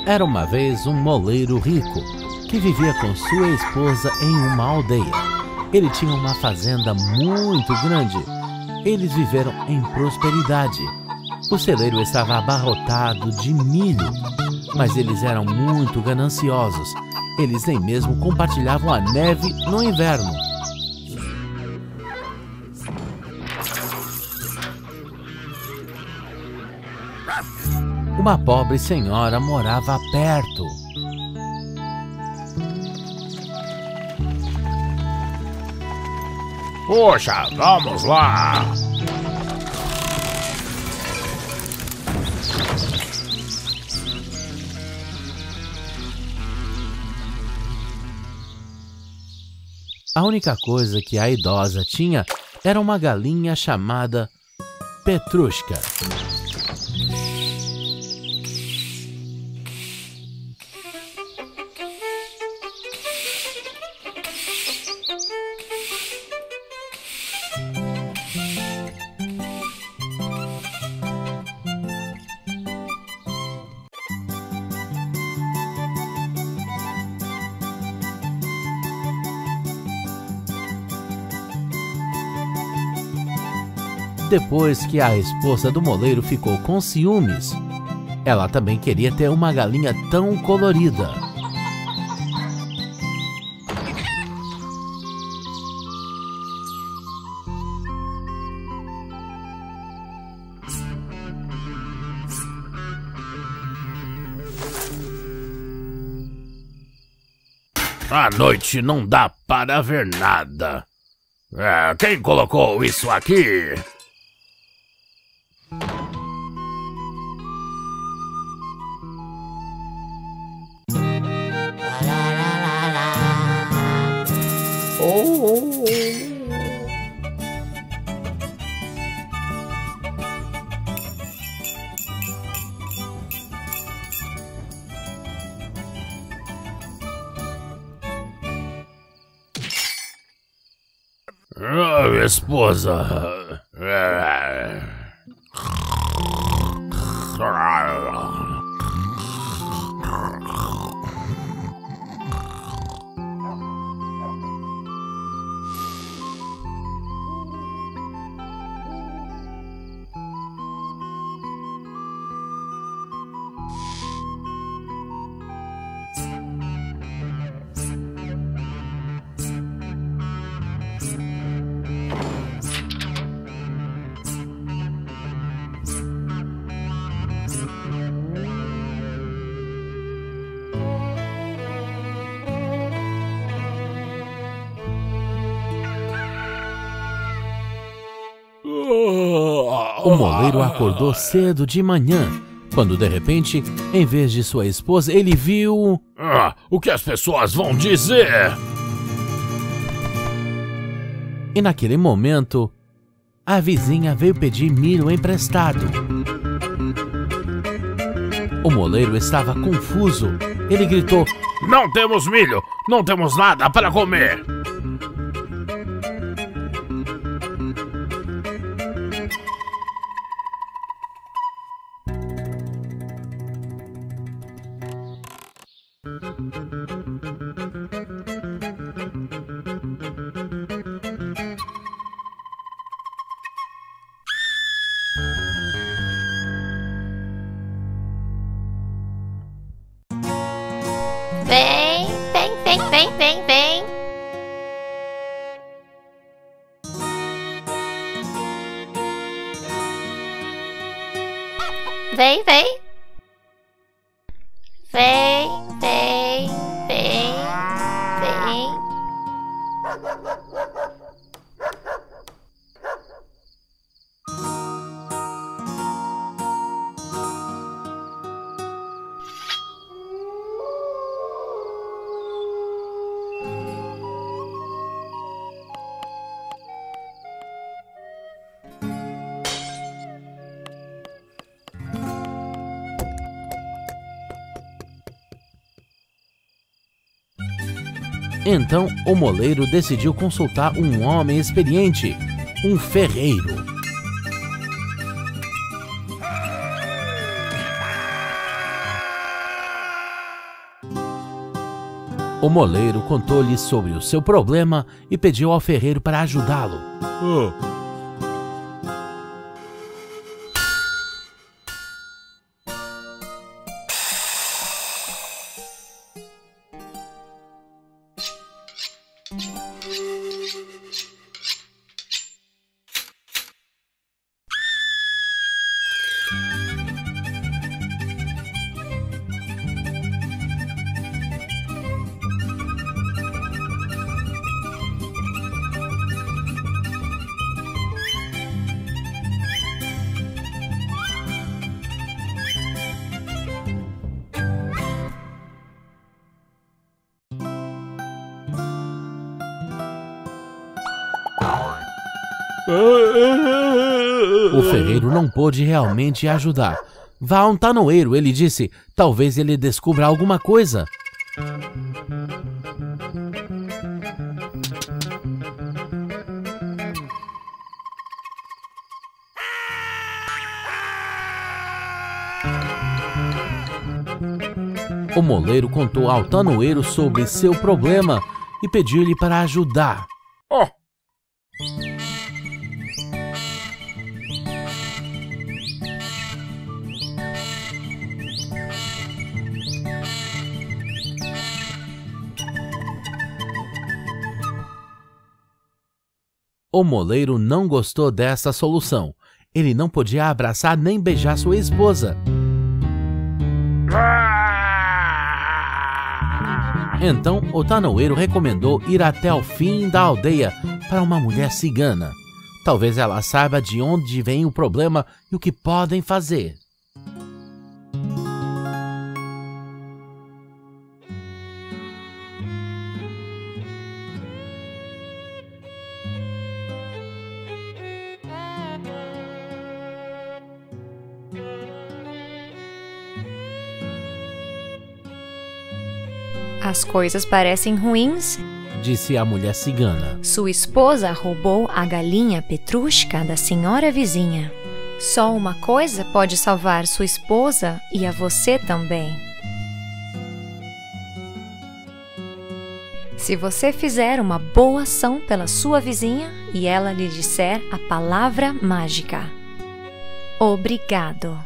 Era uma vez um moleiro rico que vivia com sua esposa em uma aldeia. Ele tinha uma fazenda muito grande. Eles viveram em prosperidade. O celeiro estava abarrotado de milho, mas eles eram muito gananciosos. Eles nem mesmo compartilhavam a neve no inverno. Uma pobre senhora morava perto. Poxa, vamos lá! A única coisa que a idosa tinha era uma galinha chamada Petrushka. Depois que a esposa do moleiro ficou com ciúmes, ela também queria ter uma galinha tão colorida. À noite não dá para ver nada. Quem colocou isso aqui? Esposa. O moleiro acordou cedo de manhã, quando de repente, em vez de sua esposa, ele viu... O que as pessoas vão dizer? E naquele momento, a vizinha veio pedir milho emprestado. O moleiro estava confuso. Ele gritou: Não temos milho! Não temos nada para comer! Vem, vem, vem, vem, vem, vem. Vem, vem. Vem, vem, vem, vem. Então o moleiro decidiu consultar um homem experiente, um ferreiro. O moleiro contou-lhe sobre o seu problema e pediu ao ferreiro para ajudá-lo. O ferreiro não pôde realmente ajudar. Vá a um tanoeiro, ele disse. Talvez ele descubra alguma coisa. O moleiro contou ao tanoeiro sobre seu problema e pediu-lhe para ajudar. O moleiro não gostou dessa solução. Ele não podia abraçar nem beijar sua esposa. Então, o tanoeiro recomendou ir até o fim da aldeia para uma mulher cigana. Talvez ela saiba de onde vem o problema e o que podem fazer. As coisas parecem ruins, disse a mulher cigana. Sua esposa roubou a galinha Petrushka da senhora vizinha. Só uma coisa pode salvar sua esposa e a você também. Se você fizer uma boa ação pela sua vizinha e ela lhe disser a palavra mágica: obrigado.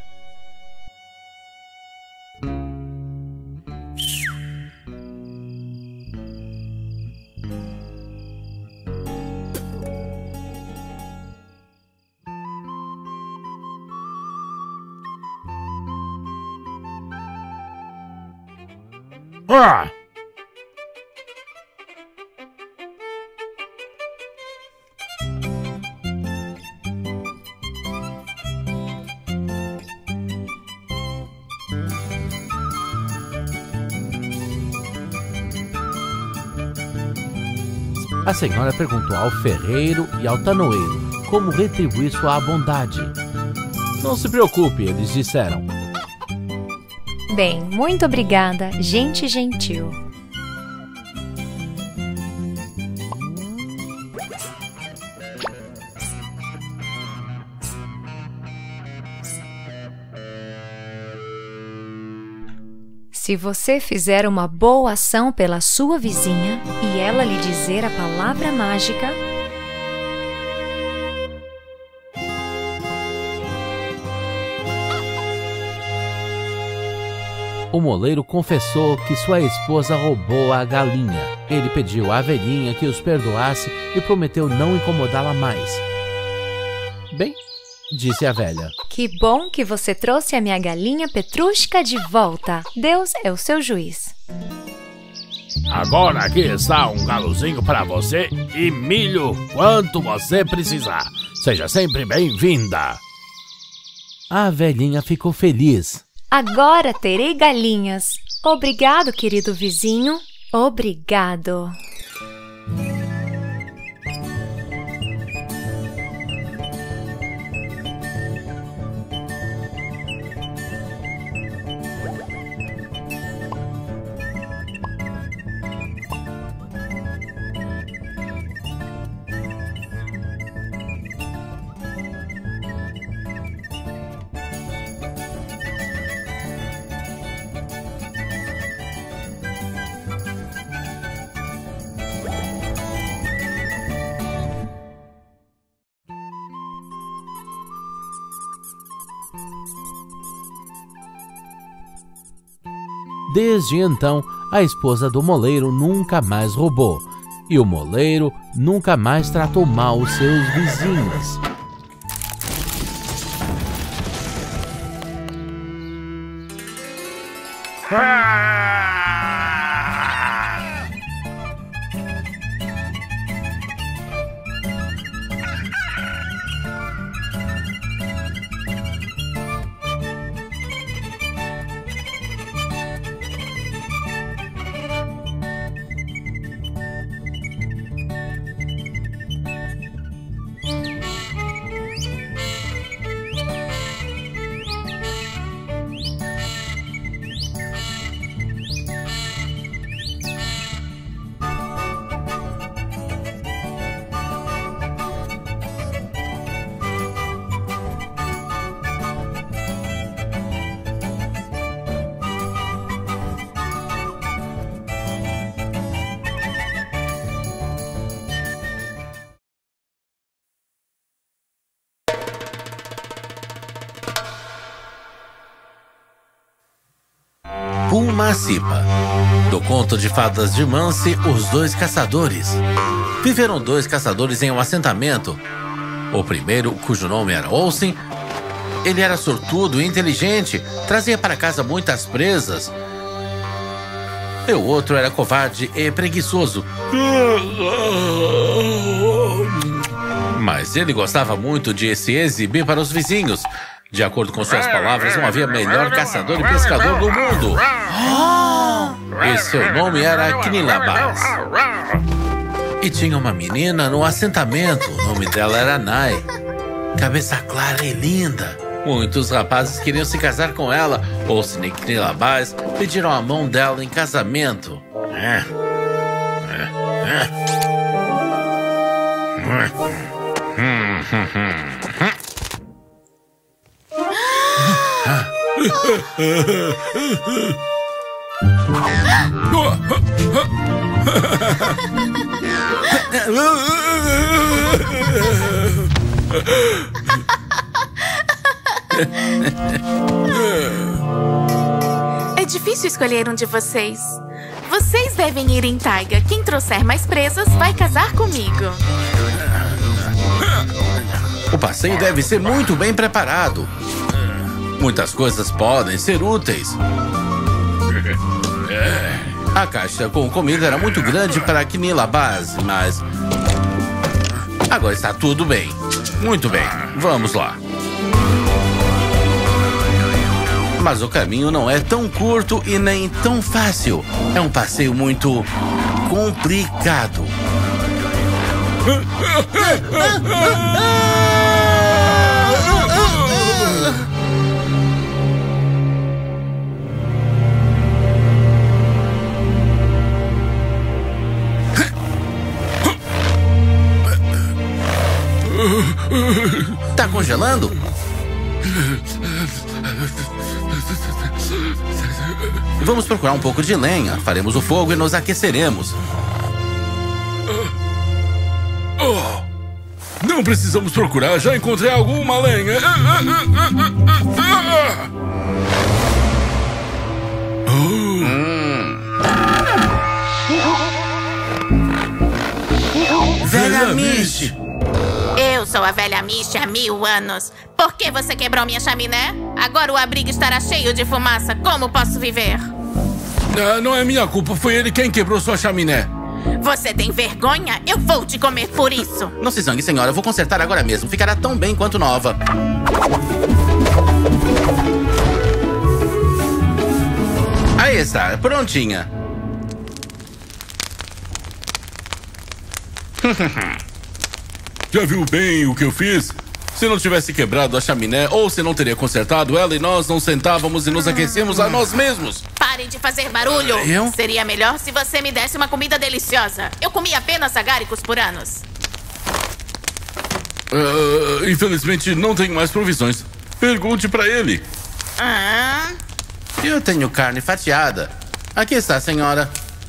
A senhora perguntou ao ferreiro e ao tanoeiro como retribuir sua bondade. Não se preocupe, eles disseram. Bem, muito obrigada, gente gentil. Se você fizer uma boa ação pela sua vizinha e ela lhe dizer a palavra mágica, o moleiro confessou que sua esposa roubou a galinha. Ele pediu à velhinha que os perdoasse e prometeu não incomodá-la mais. Bem, disse a velha. Que bom que você trouxe a minha galinha Petrushka de volta. Deus é o seu juiz. Agora aqui está um galozinho para você e milho quanto você precisar. Seja sempre bem-vinda. A velhinha ficou feliz. Agora terei galinhas. Obrigado, querido vizinho. Obrigado. Desde então, a esposa do moleiro nunca mais roubou, e o moleiro nunca mais tratou mal os seus vizinhos. Pulmacipa, do conto de fadas de Mance, Os Dois Caçadores. Viveram dois caçadores em um assentamento. O primeiro, cujo nome era Olsen, ele era sortudo e inteligente, trazia para casa muitas presas. E o outro era covarde e preguiçoso. Mas ele gostava muito de se exibir para os vizinhos. De acordo com suas palavras, não havia melhor caçador e pescador do mundo. E seu nome era Knilabaz. E tinha uma menina no assentamento. O nome dela era Nai. Cabeça clara e linda. Muitos rapazes queriam se casar com ela. Olsen e Knilabaz pediram a mão dela em casamento. É difícil escolher um de vocês. Vocês devem ir em taiga. Quem trouxer mais presas vai casar comigo. O passeio deve ser muito bem preparado. Muitas coisas podem ser úteis. A caixa com comida era muito grande para Knilabaz, mas... agora está tudo bem. Muito bem, vamos lá. Mas o caminho não é tão curto e nem tão fácil. É um passeio muito complicado. Tá congelando? Vamos procurar um pouco de lenha. Faremos o fogo e nos aqueceremos. Não precisamos procurar. Já encontrei alguma lenha. Velha Mish! Eu sou a velha Mish há 1000 anos. Por que você quebrou minha chaminé? Agora o abrigo estará cheio de fumaça. Como posso viver? Não é minha culpa. Foi ele quem quebrou sua chaminé. Você tem vergonha? Eu vou te comer por isso. Não se zangue, senhora. Eu vou consertar agora mesmo. Ficará tão bem quanto nova. Aí está, prontinha. Já viu bem o que eu fiz? Se não tivesse quebrado a chaminé, ou se não teria consertado ela e nós não sentávamos e nos aquecemos a nós mesmos. Pare de fazer barulho. Eu? Seria melhor se você me desse uma comida deliciosa. Eu comi apenas agáricos por anos. Infelizmente, não tenho mais provisões. Pergunte pra ele. Eu tenho carne fatiada. Aqui está, senhora.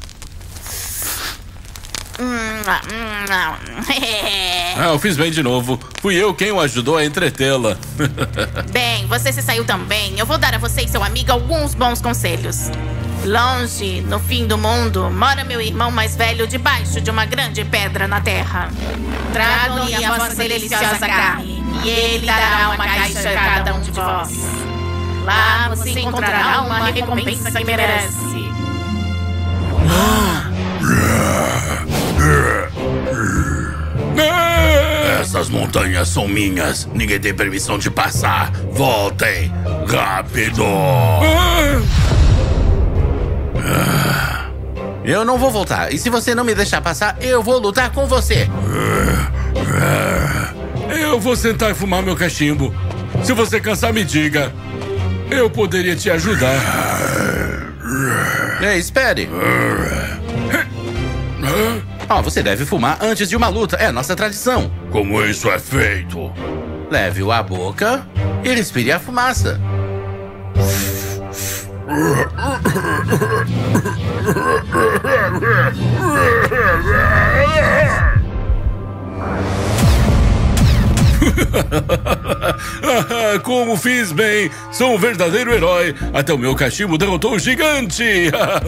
Eu fiz bem de novo. Fui eu quem o ajudou a entretê-la. Bem, você se saiu tão bem. Eu vou dar a você e seu amigo alguns bons conselhos. Longe, no fim do mundo, mora meu irmão mais velho debaixo de uma grande pedra na terra. Tragam-lhe a vossa deliciosa carne, e ele dará uma caixa a cada um de vós. Lá você encontrará uma recompensa que merece. Essas montanhas são minhas. Ninguém tem permissão de passar. Voltem. Rápido. Eu não vou voltar. E se você não me deixar passar, eu vou lutar com você. Eu vou sentar e fumar meu cachimbo. Se você cansar, me diga. Eu poderia te ajudar. Ei, espere. Você deve fumar antes de uma luta. É a nossa tradição. Como isso é feito? Leve-o à boca e respire a fumaça. Como fiz bem. Sou um verdadeiro herói. Até o meu cachimbo derrotou o gigante.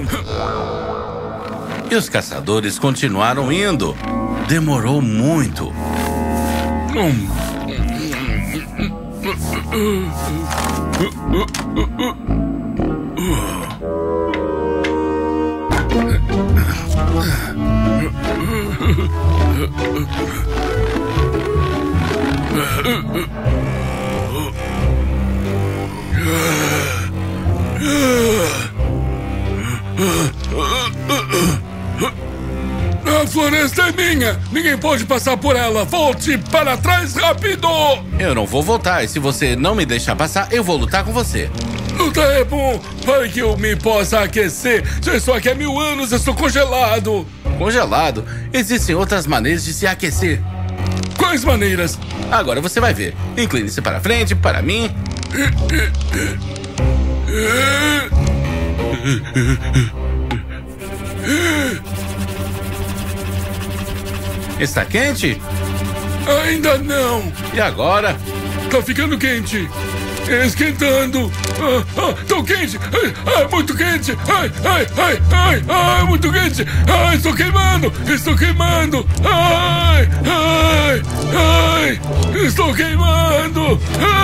E os caçadores continuaram indo. Demorou muito. A floresta é minha! Ninguém pode passar por ela! Volte para trás rápido! Eu não vou voltar, e se você não me deixar passar, eu vou lutar com você. Luta é bom para que eu me possa aquecer. Já estou aqui há 1000 anos, estou congelado. Congelado? Existem outras maneiras de se aquecer. Quais maneiras? Agora você vai ver. Incline-se para frente, para mim. Está quente? Ainda não. E agora? Tá ficando quente. Esquentando. Tão quente. Muito quente. Muito quente. Estou queimando. Estou queimando. Estou queimando.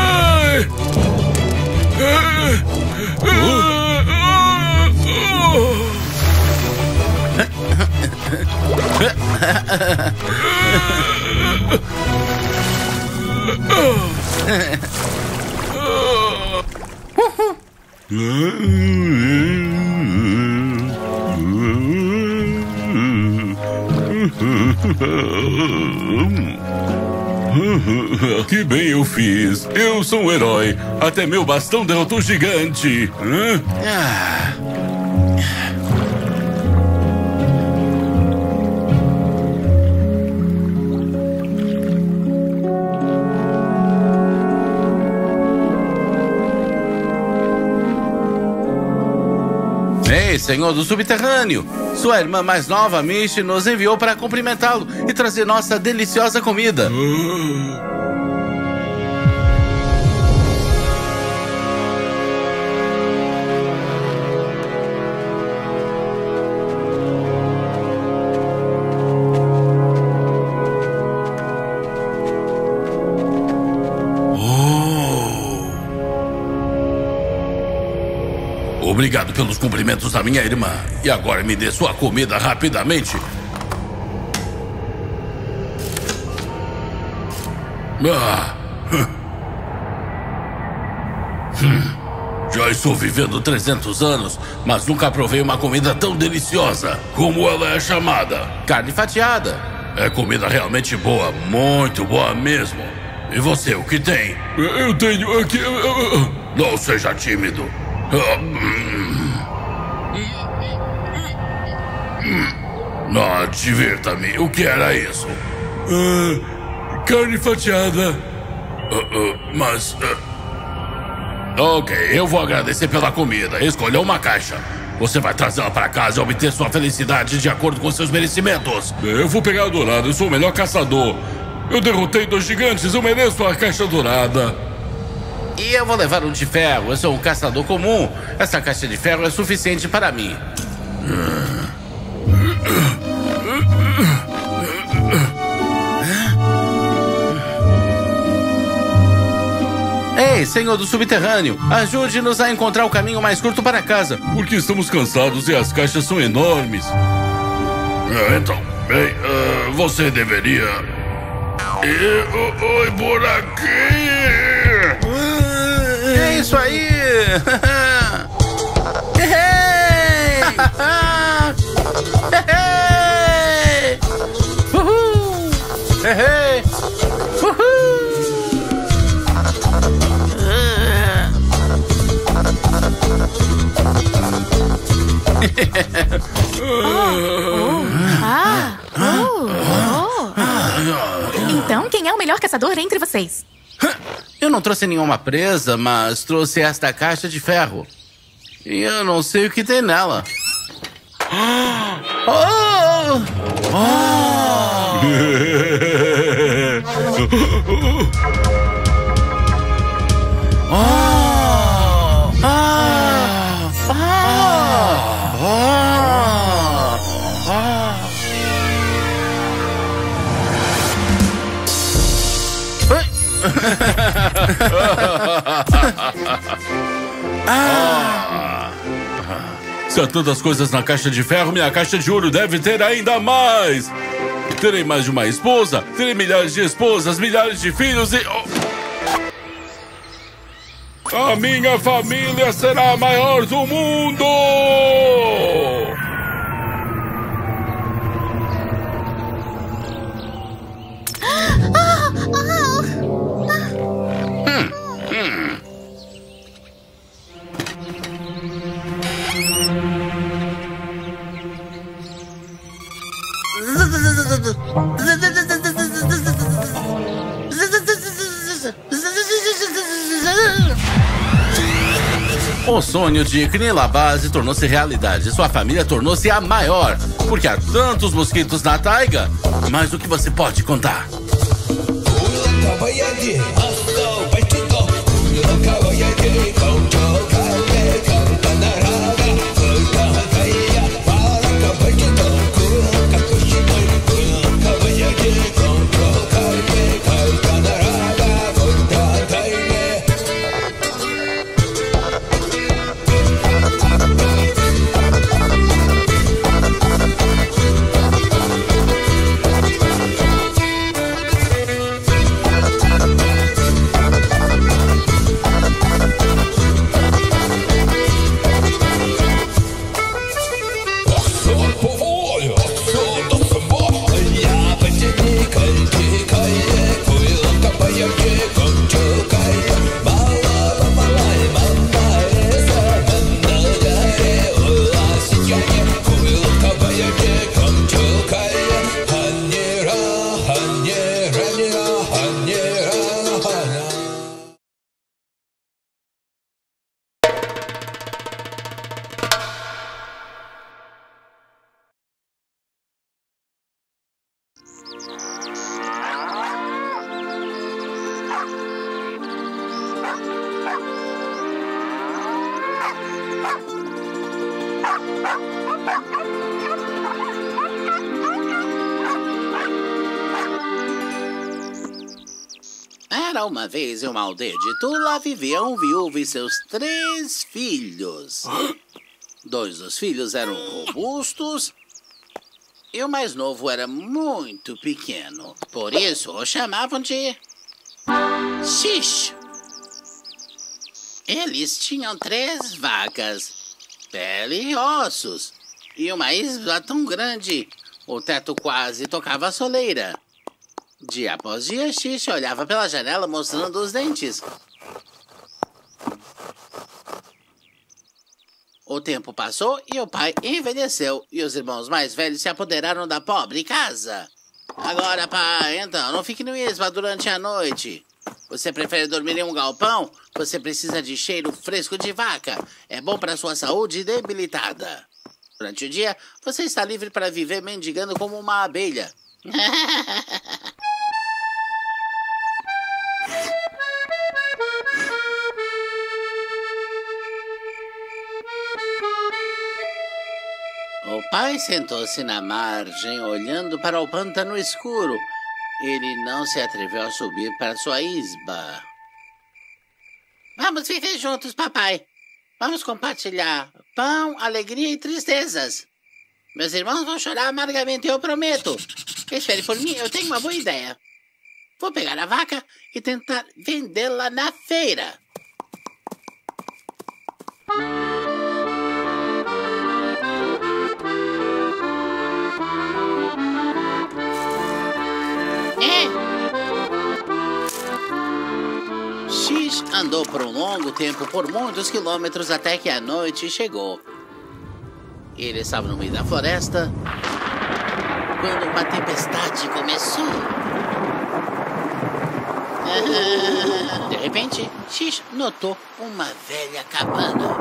Que bem eu fiz. Eu sou um herói. Até meu bastão derrotou o gigante. Ei, senhor do subterrâneo! Sua irmã mais nova, Mishi, nos enviou para cumprimentá-lo e trazer nossa deliciosa comida. Obrigado pelos cumprimentos da minha irmã. E agora me dê sua comida rapidamente. Já estou vivendo 300 anos, mas nunca provei uma comida tão deliciosa. Como ela é chamada? Carne fatiada. É comida realmente boa, muito boa mesmo. E você, o que tem? Eu tenho aqui... Não seja tímido. Divirta-me. O que era isso? Carne fatiada. Mas... Ok, eu vou agradecer pela comida. Escolha uma caixa. Você vai trazê-la para casa e obter sua felicidade de acordo com seus merecimentos. Eu vou pegar a dourada, eu sou o melhor caçador. Eu derrotei 2 gigantes, eu mereço a caixa dourada. E eu vou levar um de ferro. Eu sou um caçador comum. Essa caixa de ferro é suficiente para mim. Ei, senhor do subterrâneo, ajude-nos a encontrar o caminho mais curto para casa. Porque estamos cansados e as caixas são enormes. Então, bem, você deveria... Oi, por aqui! É isso aí! Então, quem é o melhor caçador entre vocês? Eu não trouxe nenhuma presa, mas trouxe esta caixa de ferro. E eu não sei o que tem nela. Se há tantas coisas na caixa de ferro, minha caixa de ouro deve ter ainda mais. Terei mais de uma esposa, terei milhares de esposas, milhares de filhos e... A minha família será a maior do mundo! O sonho de Knilabaz tornou-se realidade. Sua família tornou-se a maior. Porque há tantos mosquitos na taiga. Mas o que você pode contar? Era uma vez em uma aldeia de Tula vivia um viúvo e seus 3 filhos. 2 dos filhos eram robustos e o mais novo era muito pequeno. Por isso o chamavam de Xixo. Eles tinham 3 vacas, pele e ossos, e uma isla tão grande, o teto quase tocava a soleira. Dia após dia, Xixi olhava pela janela mostrando os dentes. O tempo passou e o pai envelheceu, e os irmãos mais velhos se apoderaram da pobre casa. Agora, pai, então, não fique no isla durante a noite. Você prefere dormir em um galpão? Você precisa de cheiro fresco de vaca. É bom para sua saúde debilitada. Durante o dia, você está livre para viver mendigando como uma abelha. pai sentou-se na margem, olhando para o pântano escuro. Ele não se atreveu a subir para sua isba. Vamos viver juntos, papai. Vamos compartilhar pão, alegria e tristezas. Meus irmãos vão chorar amargamente, eu prometo. Espere por mim, eu tenho uma boa ideia. Vou pegar a vaca e tentar vendê-la na feira. X andou por um longo tempo, por muitos quilômetros, até que a noite chegou. Ele estava no meio da floresta quando uma tempestade começou. De repente, X notou uma velha cabana.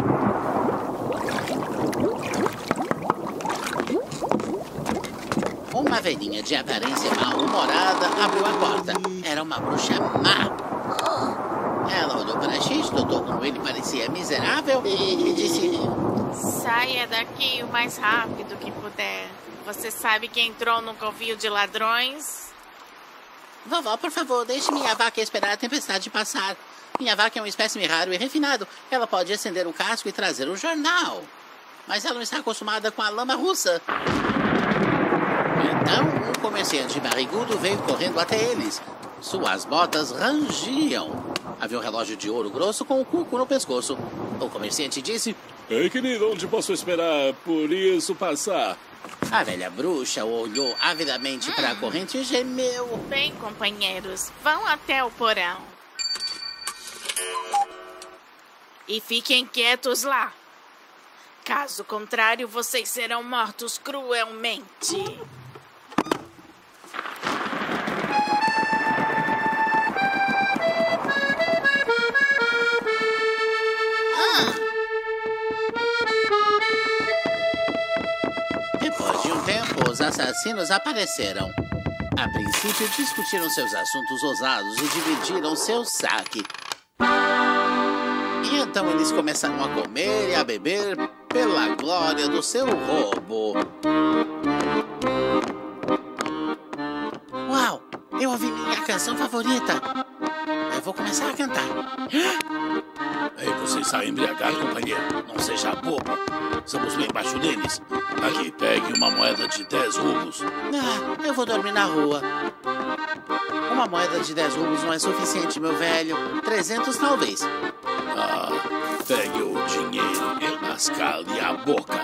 Uma velhinha de aparência mal-humorada abriu a porta. Era uma bruxa má. Ela olhou para X, notou como ele parecia miserável e disse: Saia daqui o mais rápido que puder. Você sabe que entrou num covil de ladrões? Vovó, por favor, deixe minha vaca esperar a tempestade passar. Minha vaca é um espécime raro e refinado. Ela pode acender o casco e trazer o jornal. Mas ela não está acostumada com a lama russa. Então, um comerciante barrigudo veio correndo até eles. Suas botas rangiam. Havia um relógio de ouro grosso com um cuco no pescoço. O comerciante disse: Ei, querido, onde posso esperar por isso passar? A velha bruxa olhou avidamente para a corrente e gemeu. Bem, companheiros, vão até o porão. E fiquem quietos lá. Caso contrário, vocês serão mortos cruelmente. Depois de um tempo, os assassinos apareceram. A princípio, discutiram seus assuntos ousados e dividiram seu saque. E então eles começaram a comer e a beber pela glória do seu roubo. Uau! Eu ouvi minha canção favorita. Eu vou começar a cantar. Ei, você está embriagado, companheiro. Não seja bobo. Estamos bem embaixo deles. Aqui, pegue uma moeda de 10 rublos. Ah, eu vou dormir na rua. Uma moeda de 10 rublos não é suficiente, meu velho. 300 talvez. Ah, pegue o dinheiro e mascale a boca.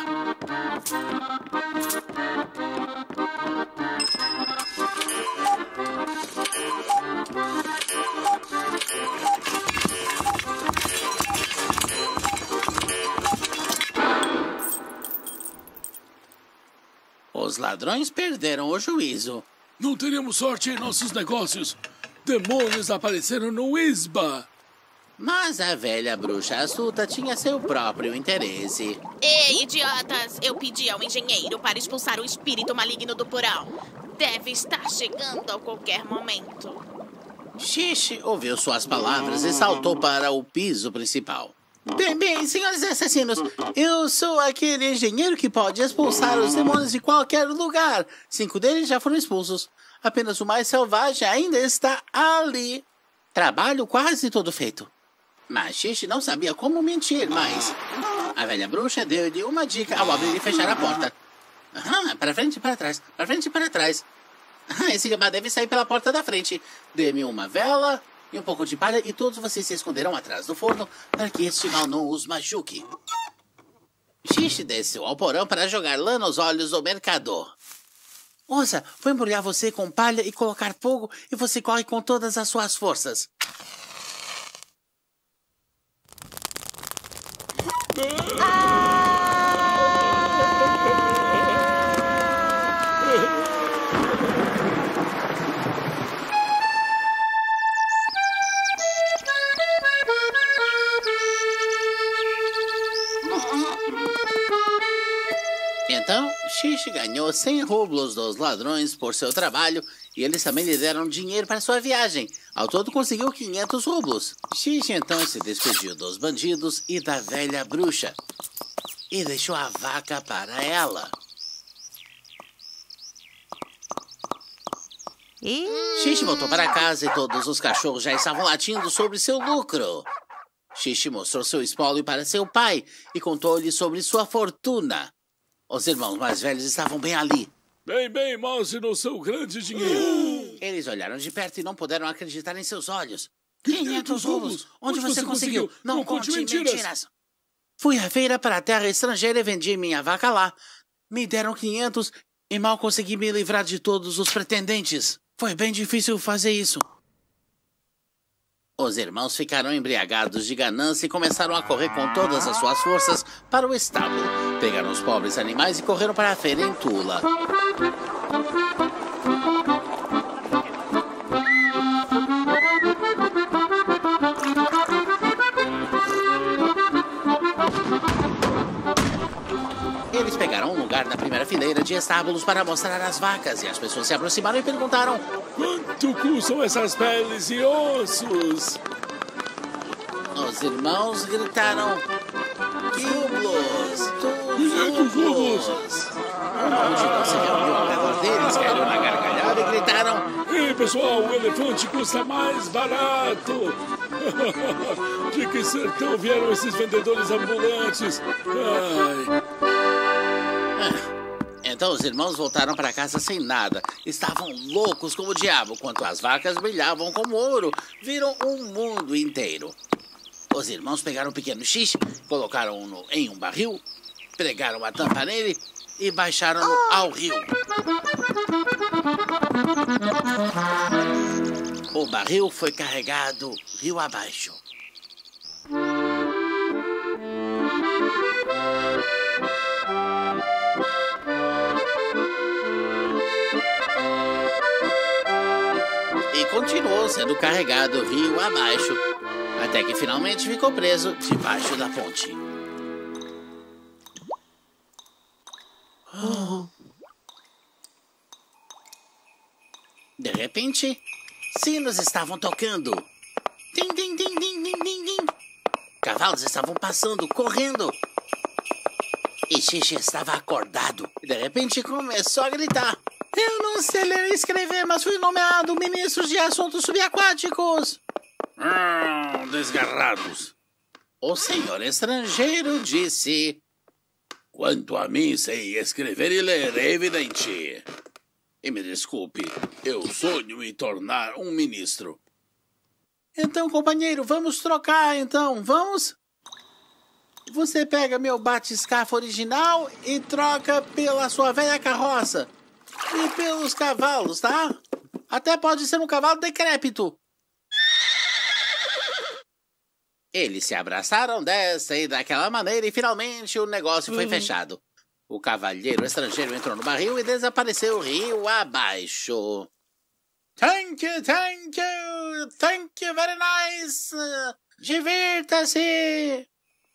Os ladrões perderam o juízo. Não teremos sorte em nossos negócios. Demônios apareceram no Isba. Mas a velha bruxa astuta tinha seu próprio interesse. Ei, idiotas! Eu pedi ao engenheiro para expulsar o espírito maligno do porão. Deve estar chegando a qualquer momento. Xixi ouviu suas palavras e saltou para o piso principal. Bem, senhores assassinos, eu sou aquele engenheiro que pode expulsar os demônios de qualquer lugar. 5 deles já foram expulsos. Apenas o mais selvagem ainda está ali. Trabalho quase todo feito. Mas Xixi não sabia como mentir, mas a velha bruxa deu-lhe uma dica ao abrir e fechar a porta. Para frente e para trás, para frente e para trás. Esse gambá deve sair pela porta da frente. Dê-me uma vela e um pouco de palha e todos vocês se esconderão atrás do forno para que este mal não os machuque. Xixi desceu ao porão para jogar lã nos olhos do mercador. Ouça, vou embrulhar você com palha e colocar fogo e você corre com todas as suas forças. Então, Xixi ganhou 100 rublos dos ladrões por seu trabalho e eles também lhe deram dinheiro para sua viagem. Ao todo conseguiu 500 rublos. Xixi então se despediu dos bandidos e da velha bruxa e deixou a vaca para ela. Xixi voltou para casa e todos os cachorros já estavam latindo sobre seu lucro. Xixi mostrou seu espólio para seu pai e contou-lhe sobre sua fortuna. Os irmãos mais velhos estavam bem ali. Bem, mostre-nos o seu grande dinheiro. Eles olharam de perto e não puderam acreditar em seus olhos. 500 rolos! Onde você conseguiu? Não conte mentiras! Fui à feira para a terra estrangeira e vendi minha vaca lá. Me deram 500 e mal consegui me livrar de todos os pretendentes. Foi bem difícil fazer isso. Os irmãos ficaram embriagados de ganância e começaram a correr com todas as suas forças para o estábulo. Pegaram os pobres animais e correram para a feira em Tula. Eles pegaram um lugar na primeira fileira de estábulos para mostrar as vacas e as pessoas se aproximaram e perguntaram: quanto custam essas peles e ossos? Os irmãos gritaram: rublos! 500 rublos! A multidão se reuniu ao redor deles, caíram na gargalhada e gritaram: ei, pessoal, o elefante custa mais barato! De que sertão vieram esses vendedores ambulantes? Ai... Então os irmãos voltaram para casa sem nada. Estavam loucos como o diabo, quanto as vacas brilhavam como ouro. Viram o mundo inteiro. Os irmãos pegaram o pequeno Xixi, colocaram-no em um barril, pregaram a tampa nele e baixaram-no ao rio. O barril foi carregado rio abaixo. E continuou sendo carregado rio abaixo, até que finalmente ficou preso debaixo da ponte. De repente, sinos estavam tocando. Tim, tim, tim, tim, tim, tim, tim. Cavalos estavam passando, correndo. E Xixi estava acordado. E de repente começou a gritar: eu não sei ler e escrever, mas fui nomeado ministro de assuntos subaquáticos. Desgarrados. O senhor estrangeiro disse: quanto a mim, sei escrever e ler, é evidente. E me desculpe, eu sonho em tornar um ministro. Então, companheiro, vamos trocar, então, vamos? Você pega meu batiscafo original e troca pela sua velha carroça. E pelos cavalos, tá? Até pode ser um cavalo decrépito. Eles se abraçaram dessa e daquela maneira e finalmente o negócio foi fechado. O cavalheiro estrangeiro entrou no barril e desapareceu rio abaixo. Thank you very nice. Divirta-se.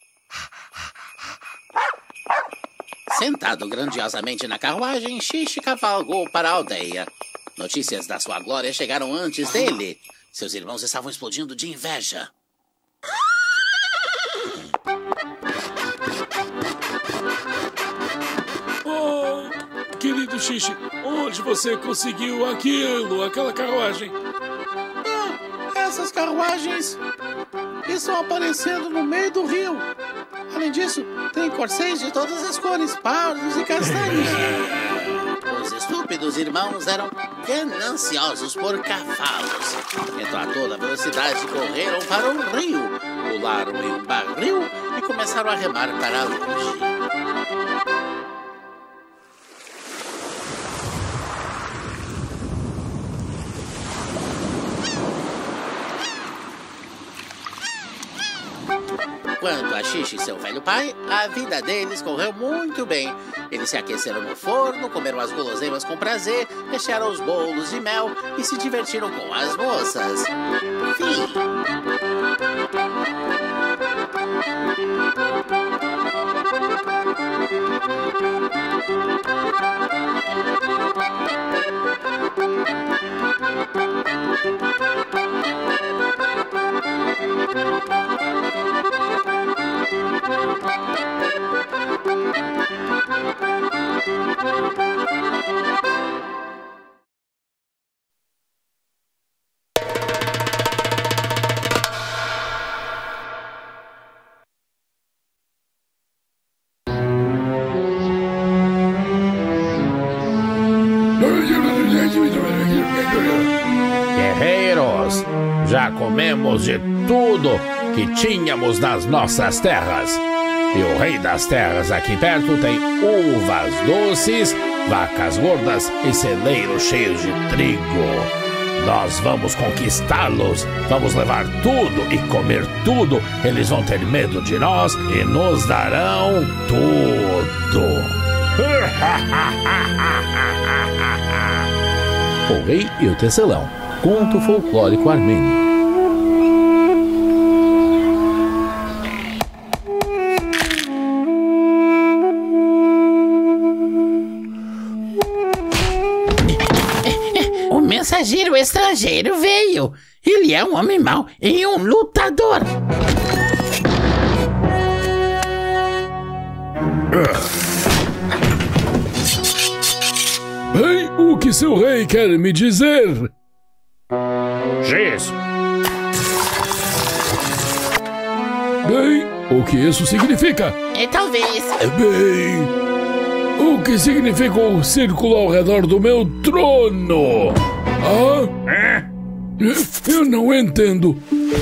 Sentado grandiosamente na carruagem, Xixi cavalgou para a aldeia. Notícias da sua glória chegaram antes dele. Seus irmãos estavam explodindo de inveja. Oh, querido Xixi, onde você conseguiu aquela carruagem? Essas carruagens estão aparecendo no meio do rio. Além disso, tem corcéis de todas as cores, pardos e castanhos. Os estúpidos irmãos eram gananciosos por cavalos. Então, a toda velocidade, correram para um rio, pularam em um barril e começaram a remar para longe. Quanto a Xixi e seu velho pai, a vida deles correu muito bem. Eles se aqueceram no forno, comeram as guloseimas com prazer, rechearam os bolos de mel e se divertiram com as moças. Fim. Guerreiros, já comemos de tudo que tínhamos nas nossas terras. E o rei das terras aqui perto tem uvas doces, vacas gordas e celeiros cheios de trigo. Nós vamos conquistá-los, vamos levar tudo e comer tudo. Eles vão ter medo de nós e nos darão tudo. O Rei e o Tecelão. Conto folclórico armênio. O mensageiro estrangeiro veio. Ele é um homem mau e um lutador. Bem, o que seu rei quer me dizer? Giz. Bem, o que isso significa? Talvez. Bem, o que significa o círculo ao redor do meu trono? Ah? Eu não entendo.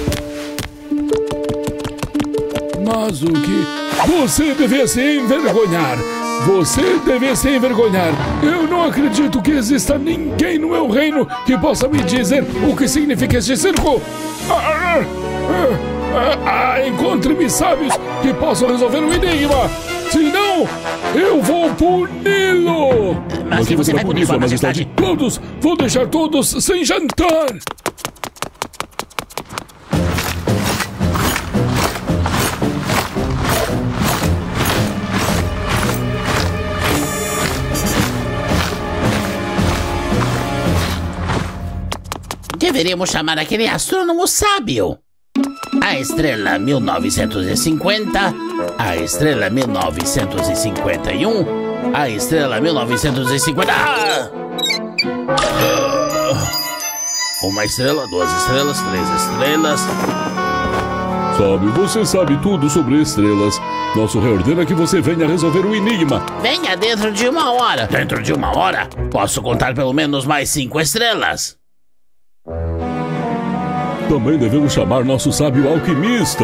Mas o que... Você devia se envergonhar. Você devia se envergonhar. Eu não acredito que exista ninguém no meu reino que possa me dizer o que significa este círculo. Encontre-me sábios que possam resolver o enigma. Senão, eu vou puni-lo. Mas que você vai punir, Sua Majestade? Todos. Vou deixar todos sem jantar. Deveríamos chamar aquele astrônomo sábio. A estrela 1950, a estrela 1951, a estrela 1950... Uma estrela, 2 estrelas, 3 estrelas... Sábio, você sabe tudo sobre estrelas. Nosso rei ordena que você venha resolver o enigma. Venha dentro de 1 hora. Dentro de 1 hora? Posso contar pelo menos mais 5 estrelas. Também devemos chamar nosso sábio alquimista.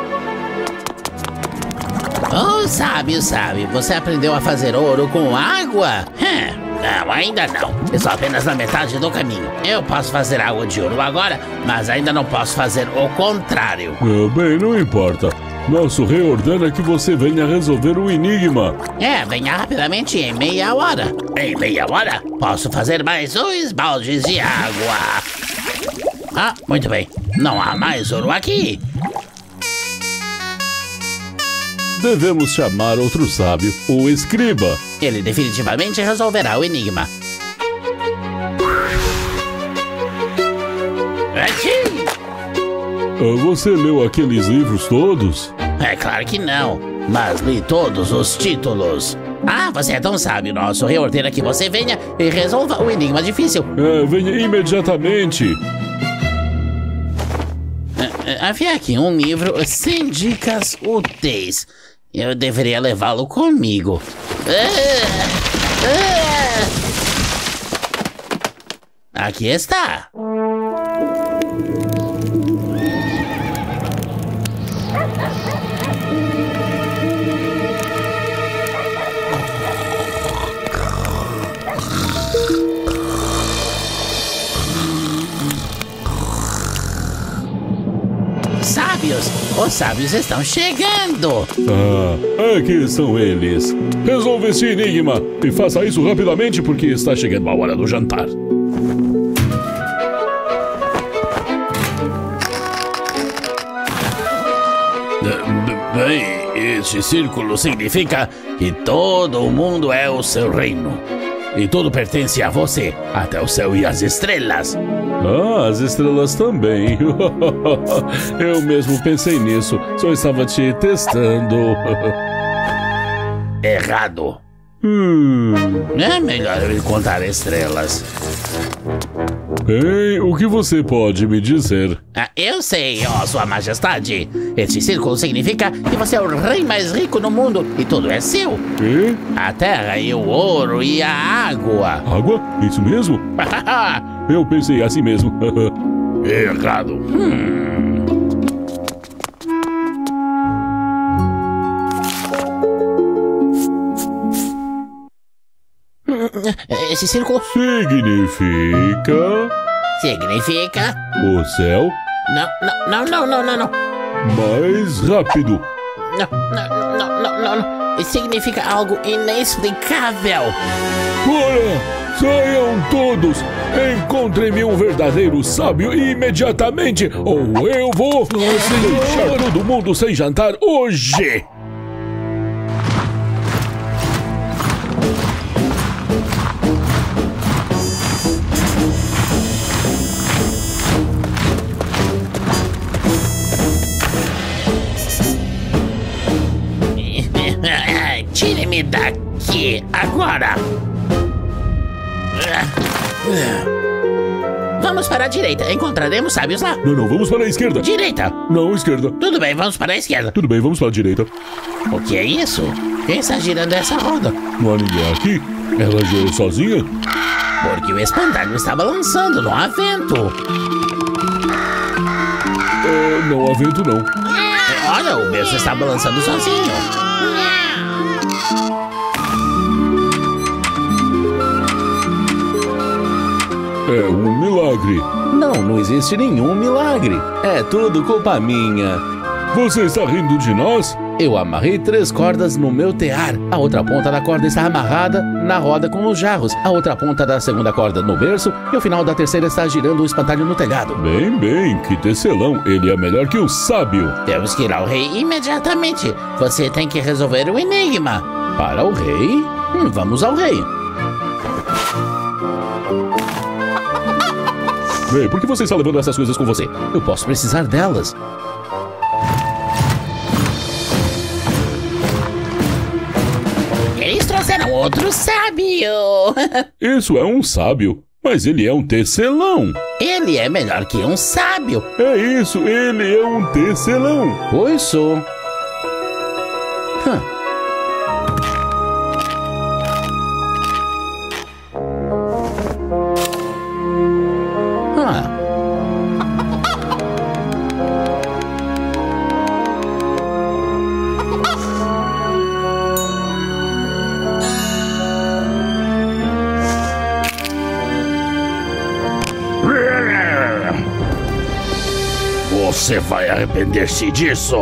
Oh, sábio, você aprendeu a fazer ouro com água? Não, ainda não. Estou apenas na metade do caminho. Eu posso fazer água de ouro agora, mas ainda não posso fazer o contrário. Bem, não importa. Nosso rei ordena que você venha resolver o enigma. Venha rapidamente em 1/2 hora. Em 1/2 hora, posso fazer mais 2 baldes de água. Ah, muito bem. Não há mais ouro aqui. Devemos chamar outro sábio, o escriba. Ele definitivamente resolverá o enigma. Aqui! Você leu aqueles livros todos? É claro que não, mas li todos os títulos. Ah, você é tão sábio. Nosso rei ordena que você venha e resolva o enigma difícil. Venha imediatamente. Havia aqui um livro sem dicas úteis. Eu deveria levá-lo comigo. Aqui está. Sábios, os sábios estão chegando. Aqui são eles. Resolva esse enigma e faça isso rapidamente porque está chegando a hora do jantar. Bem, este círculo significa que todo o mundo é o seu reino. E tudo pertence a você, até o céu e as estrelas. As estrelas também. Eu mesmo pensei nisso, só estava te testando. Errado. É melhor eu contar estrelas. Bem, o que você pode me dizer? Eu sei, ó, Sua Majestade. Este círculo significa que você é o rei mais rico no mundo e tudo é seu. E? A terra e o ouro e a água. Água? Isso mesmo? Eu pensei assim mesmo. Errado. Esse círculo significa o céu Não. mais rápido. Não. Significa algo inexplicável. Fora! Saiam todos! Encontrem-me um verdadeiro sábio imediatamente, ou eu vou deixar todo mundo sem jantar hoje! Tire-me daqui, agora! Vamos para a direita, encontraremos sábios lá. Não, vamos para a esquerda. Direita. Não, esquerda. Tudo bem, vamos para a esquerda. Tudo bem, vamos para a direita. O que é isso? Quem está girando essa roda? Não há ninguém aqui. Ela girou sozinha? Porque o espantalho está balançando, não há vento. Não há vento, não. Olha, o berço está balançando sozinho. É um milagre. Não existe nenhum milagre. É tudo culpa minha. Você está rindo de nós? Eu amarrei 3 cordas no meu tear. A outra ponta da corda está amarrada na roda com os jarros. A outra ponta da segunda corda no berço. E o final da terceira está girando o espantalho no telhado. Bem, que tecelão. Ele é melhor que o sábio. Temos que ir ao rei imediatamente. Você tem que resolver o enigma. Para o rei? Vamos ao rei. Bem, por que você está levando essas coisas com você? Eu posso precisar delas. Eles trouxeram outro sábio. Isso é um sábio, mas ele é um tecelão. Ele é melhor que um sábio. É isso, ele é um tecelão. Pois sou. Você vai arrepender-se disso.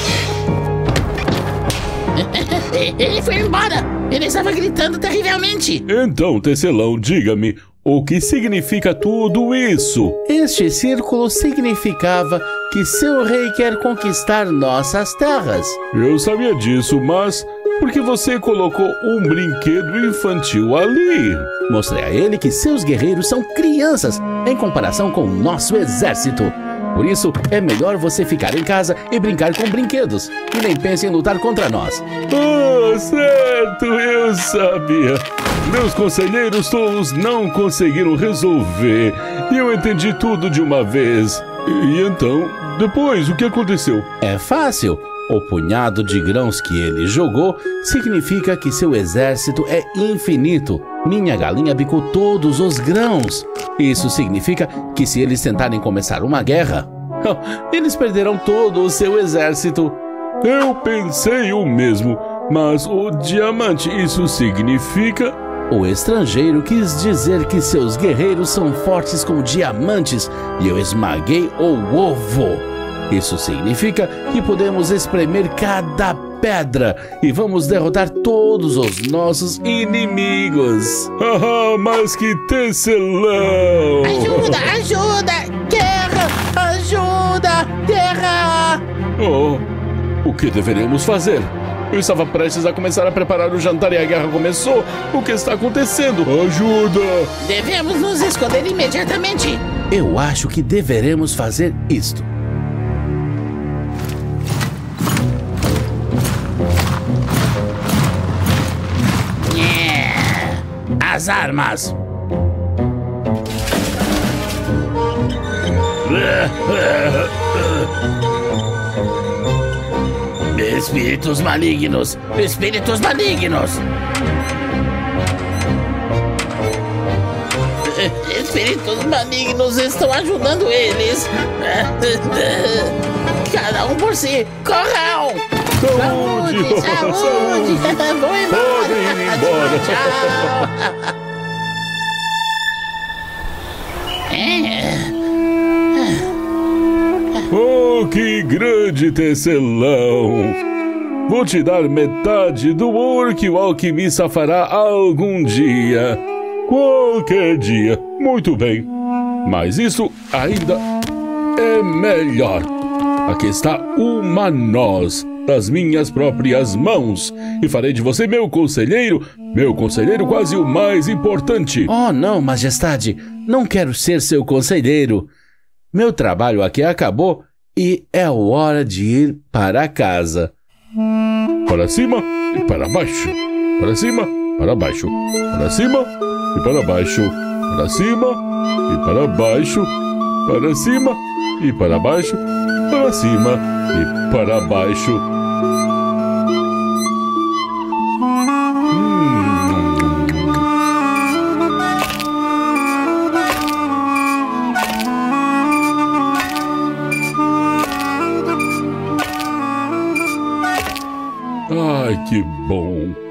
Ele foi embora. Ele estava gritando terrivelmente. Então, tecelão, diga-me, o que significa tudo isso? Este círculo significava que seu rei quer conquistar nossas terras. Eu sabia disso, mas por que você colocou um brinquedo infantil ali? Mostrei a ele que seus guerreiros são crianças em comparação com o nosso exército. Por isso, é melhor você ficar em casa e brincar com brinquedos. E nem pense em lutar contra nós. Ah, certo, eu sabia. Meus conselheiros tolos não conseguiram resolver. E eu entendi tudo de uma vez. E então, depois, o que aconteceu? É fácil. O punhado de grãos que ele jogou significa que seu exército é infinito. Minha galinha bicou todos os grãos. Isso significa que se eles tentarem começar uma guerra, eles perderão todo o seu exército. Eu pensei o mesmo, mas o diamante, isso significa... O estrangeiro quis dizer que seus guerreiros são fortes como diamantes e eu esmaguei o ovo. Isso significa que podemos espremer cada pedra e vamos derrotar todos os nossos inimigos. Ah, mas que tecelão! Ajuda! Guerra! Ajuda! Guerra! Oh, o que deveremos fazer? Eu estava prestes a começar a preparar o jantar e a guerra começou. O que está acontecendo? Ajuda! Devemos nos esconder imediatamente. Eu acho que deveremos fazer isto. as armas. Espíritos malignos! Espíritos malignos! Espíritos malignos estão ajudando eles. Cada um por si. Corram! Saúde! Saúde! Vou embora! Podem ir embora! Tchau! Oh, que grande tecelão! Vou te dar metade do ouro que o alquimista fará algum dia. Qualquer dia. Muito bem. Mas isso ainda é melhor. Aqui está uma noz das minhas próprias mãos. E farei de você meu conselheiro quase o mais importante. Oh, não, majestade. Não quero ser seu conselheiro. Meu trabalho aqui acabou e é hora de ir para casa. Para cima e para baixo. Para cima, para baixo. Para cima e para baixo. Para cima e para baixo. Para cima e para baixo. Para cima e para baixo. Ai, que bom!